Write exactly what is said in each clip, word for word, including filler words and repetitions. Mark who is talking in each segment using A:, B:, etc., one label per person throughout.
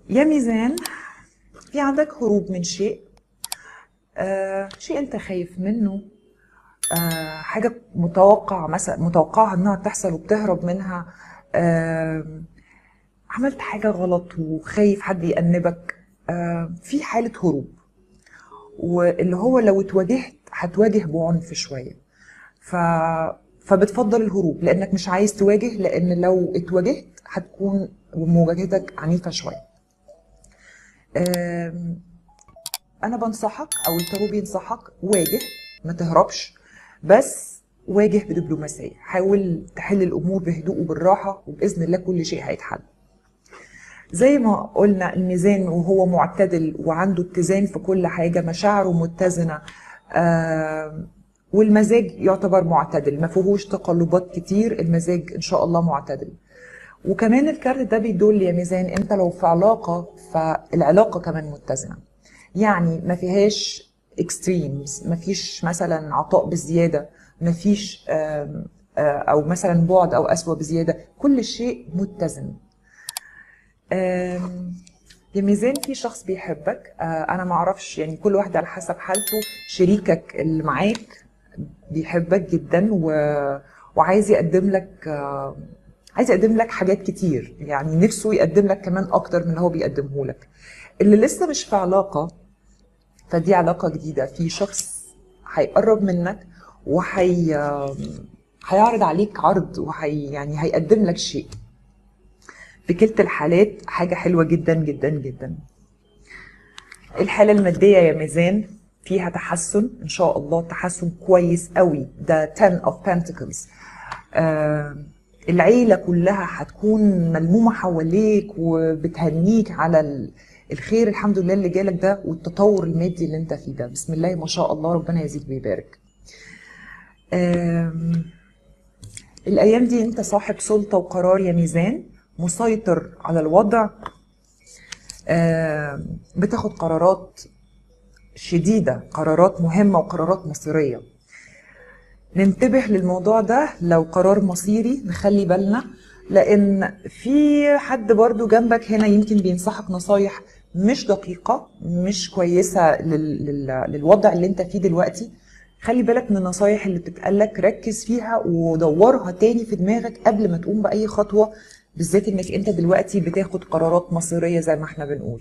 A: يا ميزان، في عندك هروب من شيء، آه شيء انت خايف منه، آه حاجة متوقع مثلا متوقعها انها تحصل وبتهرب منها. آه عملت حاجة غلط وخايف حد يأنبك. آه في حالة هروب، واللي هو لو اتواجهت هتواجه بعنف شوية. ف فبتفضل الهروب لانك مش عايز تواجه، لان لو اتواجهت هتكون مواجهتك عنيفة شوية. آم، انا بنصحك او التارو بينصحك واجه، ما تهربش، بس واجه بدبلوماسية. حاول تحل الامور بهدوء وبالراحة، وباذن الله كل شيء هيتحل. زي ما قلنا الميزان وهو معتدل وعنده اتزان في كل حاجة، مشاعره متزنة. آه والمزاج يعتبر معتدل، ما فيهوش تقلبات كتير، المزاج ان شاء الله معتدل. وكمان الكارت ده بيدل يا ميزان انت لو في علاقة فالعلاقة كمان متزنة، يعني ما فيهاش اكستريمز، ما فيش مثلا عطاء بزيادة، ما فيش آم، آه، او مثلا بعد او قسوة بزيادة، كل شيء متزن. آم، يا ميزان في شخص بيحبك، آه، انا ما اعرفش، يعني كل واحد على حسب حالته. شريكك اللي معاك بيحبك جدا و... وعايز يقدم لك، آه، عايز يقدم لك حاجات كتير، يعني نفسه يقدم لك كمان اكتر من اللي هو بيقدمه لك. اللي لسه مش في علاقة، فدي علاقة جديدة، في شخص هيقرب منك وهي هيعرض عليك عرض، وهي يعني هيقدم لك شيء. في كلتا الحالات حاجة حلوة جدا جدا جدا. الحالة المادية يا ميزان فيها تحسن ان شاء الله، تحسن كويس قوي، ده ten of pentacles. آه العيلة كلها هتكون ملمومة حواليك وبتهنيك على ال- الخير الحمد لله اللي جالك ده، والتطور المادي اللي انت فيه ده، بسم الله ما شاء الله، ربنا يزيد ويبارك. آم، الايام دي انت صاحب سلطة وقرار يا ميزان، مسيطر على الوضع. آم، بتاخد قرارات شديدة، قرارات مهمة وقرارات مصيرية. ننتبه للموضوع ده، لو قرار مصيري نخلي بالنا، لان في حد برضو جنبك هنا يمكن بينصحك نصايح مش دقيقة، مش كويسة لل... لل... للوضع اللي انت فيه دلوقتي. خلي بالك من النصايح اللي بتتقالك، ركز فيها ودورها تاني في دماغك قبل ما تقوم بأي خطوة، بالذات انك انت دلوقتي بتاخد قرارات مصيرية زي ما احنا بنقول.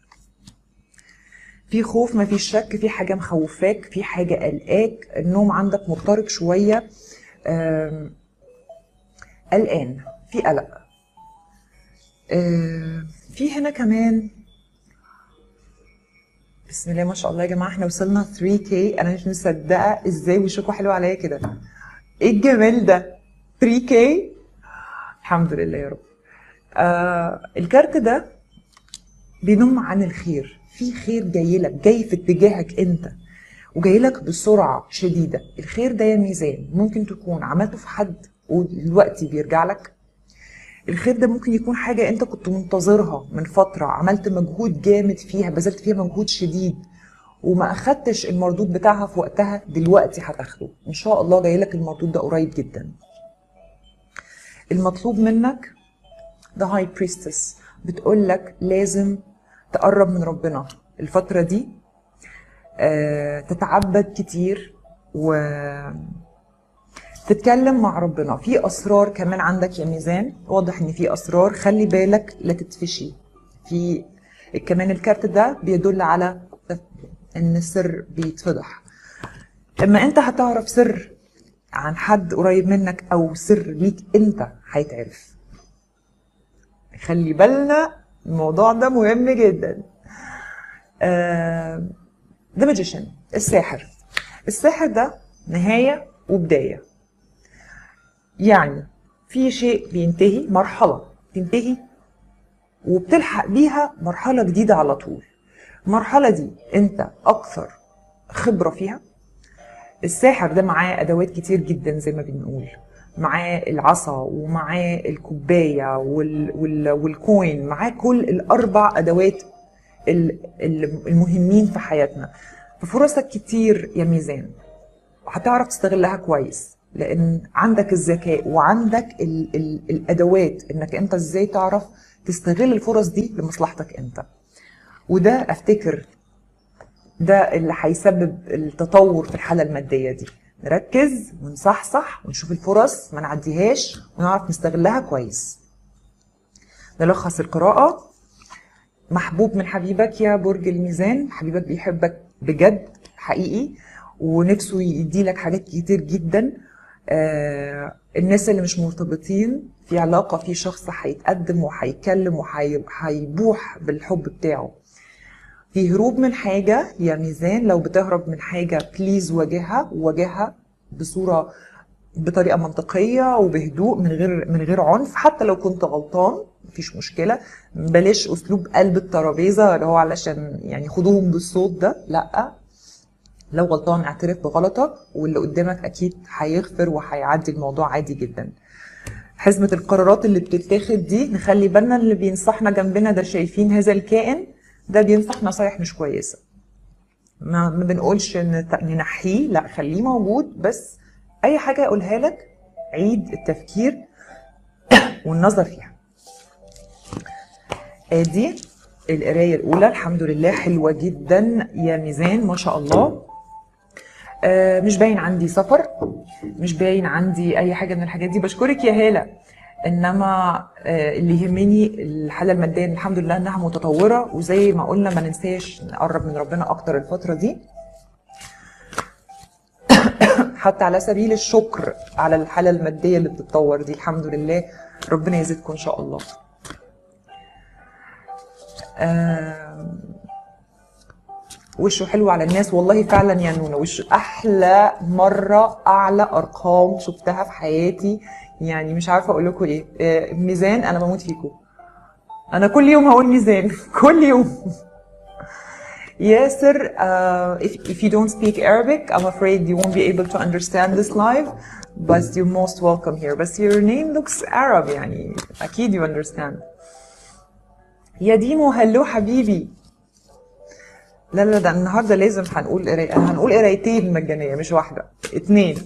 A: في خوف، ما فيش شك، في حاجة مخوفاك، في حاجة قلقاك، النوم عندك مضطرب شوية، آم، قلقان، في قلق. آم، في هنا كمان، بسم الله ما شاء الله يا جماعة، احنا وصلنا ثري كيه، انا مش مصدقة ازاي وشكوا حلو عليا كده، ايه الجمال ده، ثري كيه، الحمد لله يا رب. آه الكارت ده بينم عن الخير، في خير جاي لك، جاي في اتجاهك انت، وجاي لك بسرعة شديدة. الخير ده يا ميزان ممكن تكون عملته في حد ودلوقتي بيرجع لك. الخير ده ممكن يكون حاجة انت كنت منتظرها من فترة، عملت مجهود جامد فيها، بذلت فيها مجهود شديد وما اخدتش المردود بتاعها في وقتها، دلوقتي هتاخده ان شاء الله، جاي لك المردود ده قريب جدا. المطلوب منك ده هاي بريستس، بتقول لك لازم تقرب من ربنا الفترة دي، آه، تتعبد كتير وتتكلم مع ربنا. في اسرار كمان عندك يا ميزان، واضح ان في اسرار، خلي بالك لا تتفشي. في كمان الكارت ده بيدل على ان السر بيتفضح، اما انت هتعرف سر عن حد قريب منك او سر ليك انت هيتعرف. خلي بالنا، الموضوع ده مهم جدا. آه ده ماجيشن، الساحر. الساحر ده نهاية وبداية، يعني في شيء بينتهي، مرحلة تنتهي وبتلحق بيها مرحلة جديدة على طول. المرحلة دي انت اكثر خبرة فيها. الساحر ده معاه ادوات كتير جدا زي ما بنقول، معاه العصا ومعاه الكوباية وال وال والكوين، معاه كل الاربع ادوات ال- ال- المهمين في حياتنا. ففرصك كتير يا ميزان، هتعرف تستغلها كويس، لان عندك الذكاء وعندك ال ال الادوات انك انت ازاي تعرف تستغل الفرص دي لمصلحتك انت. وده افتكر ده اللي هيسبب التطور في الحالة المادية دي. نركز ونصحصح ونشوف الفرص ما نعديهاش ونعرف نستغلها كويس. نلخص القراءة. محبوب من حبيبك يا برج الميزان، حبيبك بيحبك بجد حقيقي ونفسه يديلك حاجات كتير جدا. آه الناس اللي مش مرتبطين في علاقة، في شخص هيتقدم وهيتكلم وهيبوح بالحب بتاعه. في هروب من حاجة يا ميزان، لو بتهرب من حاجة بليز واجهها، واجهها بصورة بطريقة منطقية وبهدوء من غير من غير عنف. حتى لو كنت غلطان مفيش مشكلة، بلاش اسلوب قلب الترابيزة اللي هو علشان يعني خدوهم بالصوت ده، لا. لو غلطان اعترف بغلطك واللي قدامك اكيد هيغفر وهيعدي الموضوع عادي جدا. حزمة القرارات اللي بتتاخد دي نخلي بالنا، اللي بينصحنا جنبنا ده شايفين هذا الكائن ده بينصح نصايح مش كويسة. ما, ما بنقولش ننحيه، لا خليه موجود، بس اي حاجة يقولها لك عيد التفكير والنظر فيها. ادي القراية الاولى، الحمد لله حلوة جدا يا ميزان ما شاء الله. آه مش باين عندي سفر، مش باين عندي اي حاجة من الحاجات دي، بشكرك يا هالة. انما آه اللي يهمني الحالة المادية الحمد لله انها متطورة، وزي ما قلنا ما ننساش نقرب من ربنا اكتر الفترة دي، حتى على سبيل الشكر على الحالة المادية اللي بتتطور دي. الحمد لله، ربنا يزيدكم ان شاء الله. آه وشه حلو على الناس والله فعلا يا نونا، وش احلى مرة، اعلى ارقام شفتها في حياتي، يعني مش عارفة اقول لكم ايه. آه ميزان انا بموت فيكم، انا كل يوم هقول ميزان كل يوم. ياسر uh, if, if you don't speak Arabic I'm afraid you won't be able to understand this live, but you're most welcome here. But your name looks Arab يعني أكيد you understand. يا ديمو هلو حبيبي. لا لا ده النهارده لازم هنقول قراية، هنقول قرايتين مجانية مش واحدة، اتنين.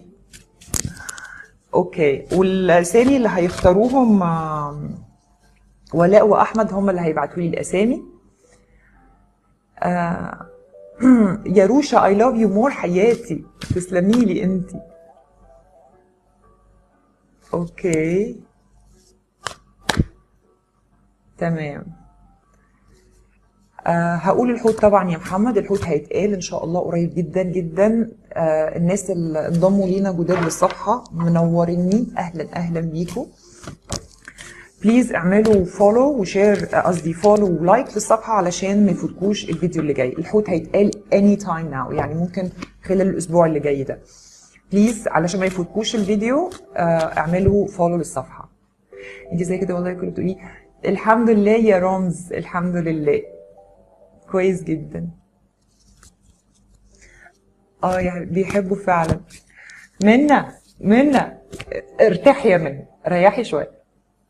A: اوكي، والأسامي اللي هيختاروهم ولاء وأحمد هم اللي هيبعتوا لي الأسامي. آه يا روشا I love you more حياتي، تسلمي لي انتي. اوكي تمام. آه هقول الحوت طبعا يا محمد، الحوت هيتقال ان شاء الله قريب جدا جدا. آه الناس اللي انضموا لينا جداد للصفحه منوريني، اهلا اهلا بيكم. بليز اعملوا فولو وشير، قصدي فولو ولايك للصفحه علشان ما يفوتكوش الفيديو اللي جاي. الحوت هيتقال اني تايم ناو، يعني ممكن خلال الاسبوع اللي جاي ده. بليز علشان ما يفوتكوش الفيديو اعملوا فولو للصفحه. انت زي كده والله كنت بتقولي الحمد لله يا رمز، الحمد لله كويس جدا. اه يعني بيحبوا فعلا. منى منى ارتاحي يا منى، ريحي شويه.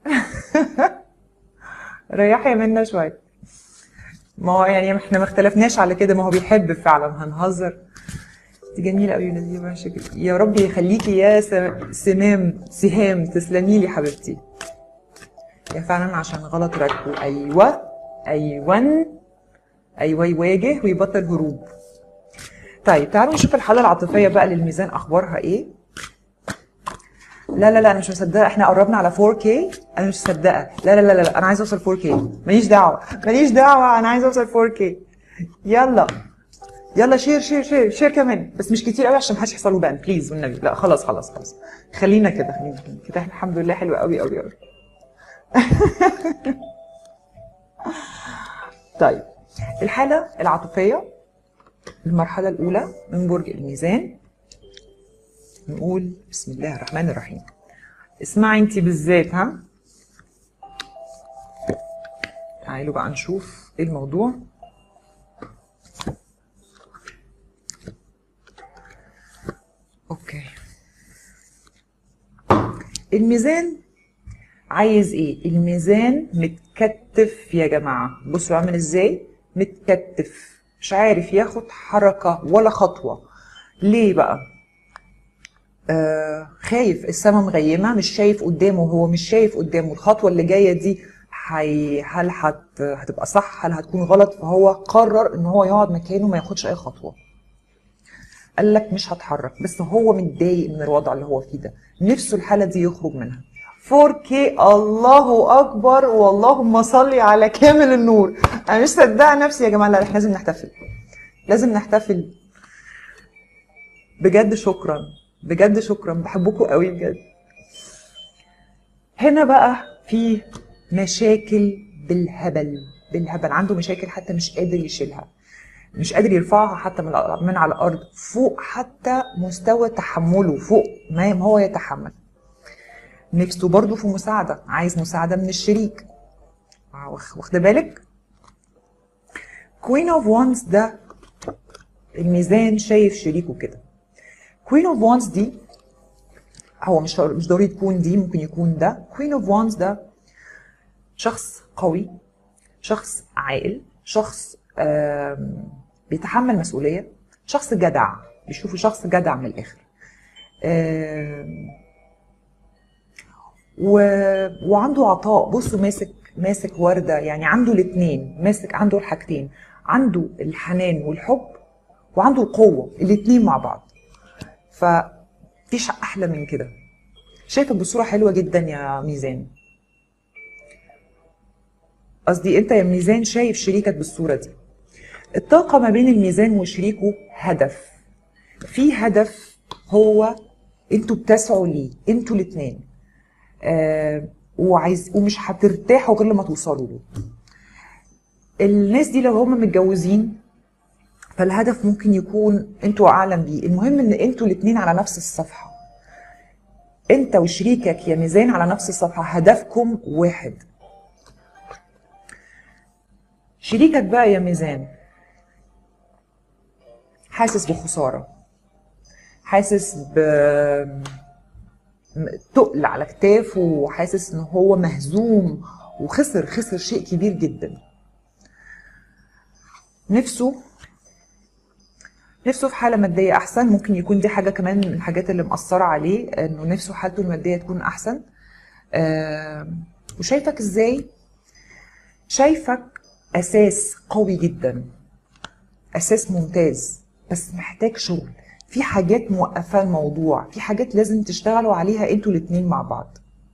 A: ريحي منا شويه. ما هو يعني احنا ما اختلفناش على كده، ما هو بيحب فعلا، هنهزر. انت جميله قوي ونزيه شكل. يا رب يخليكي يا سمام سهام، تسلمي لي حبيبتي. يا فعلا عشان غلط ركبه. ايوه ايوه ايوه، يواجه ويبطل هروب. طيب تعالوا نشوف الحاله العاطفيه بقى للميزان اخبارها ايه. لا لا لا انا مش مصدقه، احنا قربنا على فور كي، انا مش مصدقه. لا لا لا لا انا عايزه اوصل فور كي، ماليش دعوه ماليش دعوه، انا عايزه اوصل فور كي. يلا يلا شير شير شير شير كمان، بس مش كتير قوي عشان محدش يحصل له بان بليز والنبي. لا خلاص خلاص خلاص، خلينا كده خلينا كده، الحمد لله حلوه قوي قوي قوي. طيب الحاله العاطفيه المرحله الاولى من برج الميزان، نقول بسم الله الرحمن الرحيم. اسمعي انتي بالذات، ها تعالوا بقى نشوف ايه الموضوع. اوكي الميزان عايز ايه؟ الميزان متكتف يا جماعه، بصوا عامل ازاي متكتف، مش عارف ياخد حركه ولا خطوه. ليه بقى؟ آه خايف، السما مغيمه، مش شايف قدامه، هو مش شايف قدامه الخطوه اللي جايه دي هي هل هت هتبقى صح، هل هتكون غلط. فهو قرر ان هو يقعد مكانه ما ياخدش اي خطوه. قال لك مش هتحرك، بس هو متضايق من الوضع اللي هو فيه ده، نفسه الحاله دي يخرج منها. فور كيه، الله اكبر، واللهم صل على كامل النور. انا مش صدقه نفسي يا جماعه. لا احنا لازم نحتفل، لازم نحتفل بجد. شكرا بجد، شكرا، بحبكم قوي بجد. هنا بقى في مشاكل بالهبل بالهبل، عنده مشاكل حتى مش قادر يشيلها، مش قادر يرفعها حتى من من على الارض، فوق حتى مستوى تحمله، فوق ما هو يتحمل. نفسه برضو في مساعده، عايز مساعده من الشريك. واخد بالك؟ كوين اوف وانز ده الميزان شايف شريكه كده. كوين اوف وانز دي هو مش مش ضروري تكون دي، ممكن يكون ده. كوين اوف وانز ده شخص قوي، شخص عاقل، شخص بيتحمل مسؤوليه، شخص جدع، بيشوفه شخص جدع من الاخر. و... وعنده عطاء. بصوا ماسك ماسك ورده، يعني عنده الاثنين، ماسك عنده الحاجتين، عنده الحنان والحب وعنده القوه، الاثنين مع بعض. فمفيش احلى من كده. شايفك بصوره حلوه جدا يا ميزان، قصدي انت يا ميزان شايف شريكك بالصوره دي. الطاقه ما بين الميزان وشريكه هدف، في هدف هو انتوا بتسعوا ليه انتوا الاثنين، آه وعايز ومش هترتاحوا غير لما توصلوا له. الناس دي لو هم متجوزين فالهدف ممكن يكون انتوا اعلم بيه. المهم ان انتوا الاثنين على نفس الصفحه، انت وشريكك يا ميزان على نفس الصفحه، هدفكم واحد. شريكك بقى يا ميزان حاسس بخساره، حاسس ب تقل على كتافه، وحاسس ان هو مهزوم وخسر خسر شيء كبير جدا. نفسه نفسه في حاله ماديه احسن. ممكن يكون دي حاجه كمان من الحاجات اللي مأثره عليه، انه نفسه حالته الماديه تكون احسن. آه وشايفك ازاي؟ شايفك اساس قوي جدا، اساس ممتاز، بس محتاج شغل. في حاجات موقفه الموضوع، في حاجات لازم تشتغلوا عليها انتوا الاتنين مع بعض.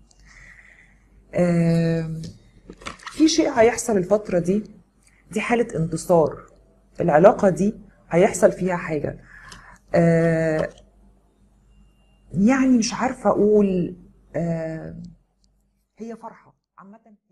A: آه في شيء هيحصل الفتره دي، دي حاله انتصار. العلاقه دي هيحصل فيها حاجه، آه يعني مش عارفه اقول، آه هي فرحه عامه.